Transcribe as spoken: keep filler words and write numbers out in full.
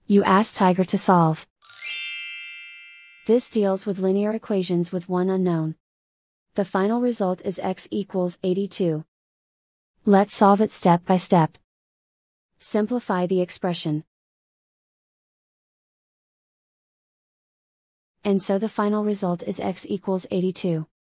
You ask Tiger to solve. This deals with linear equations with one unknown. The final result is x equals eighty-two. Let's solve it step by step. Simplify the expression. And so the final result is x equals eighty-two.